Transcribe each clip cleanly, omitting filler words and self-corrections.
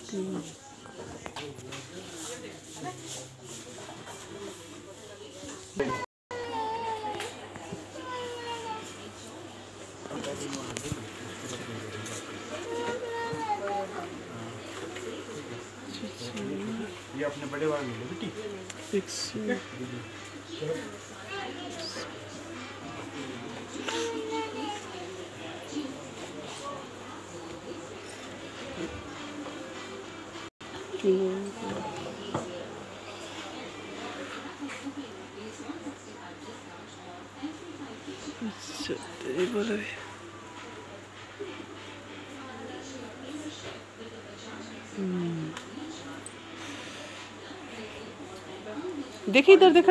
ये अपने बड़े वाले ले बेटी देखिए इधर देखो।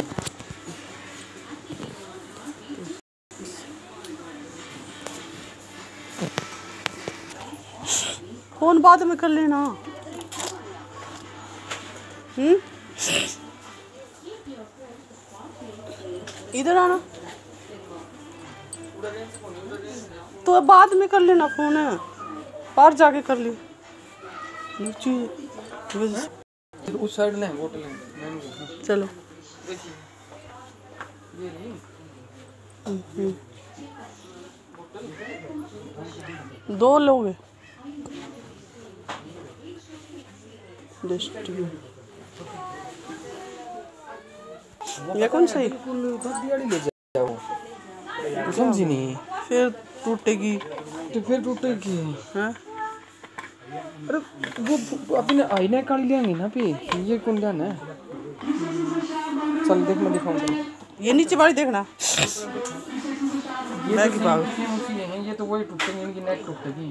फोन बाद में कर लेना। इधर आना तो बाद में कर लेना फोन है, बाहर जाके कर ली। उस साइड ले होटल चलो दो लोग हैं। ये कौन सा है? ले जाओ समझी नहीं। फिर टूटेगी तो फिर टूटेगी हैं? अरे वो अपने आईने काट लेंगे ना पे ये कौन जाना है। चल देख मैं दिखाऊंगा। ये नीचे वाली देखना। ये की बात है, ये तो वही टूटेंगे, इनकी नेट टूटेगी।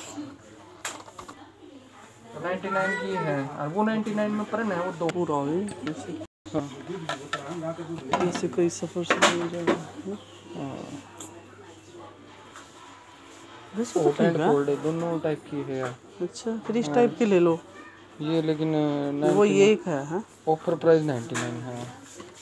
99 की है और वो 99 में पर है वो दो पूरा है ऐसे कोई सफर से नहीं जाएगा। वैसे तो ठीक है, दोनों टाइप की है। अच्छा फिर इस टाइप के ले लो ये, लेकिन वो ये एक है। ऑफर प्राइस 99 है।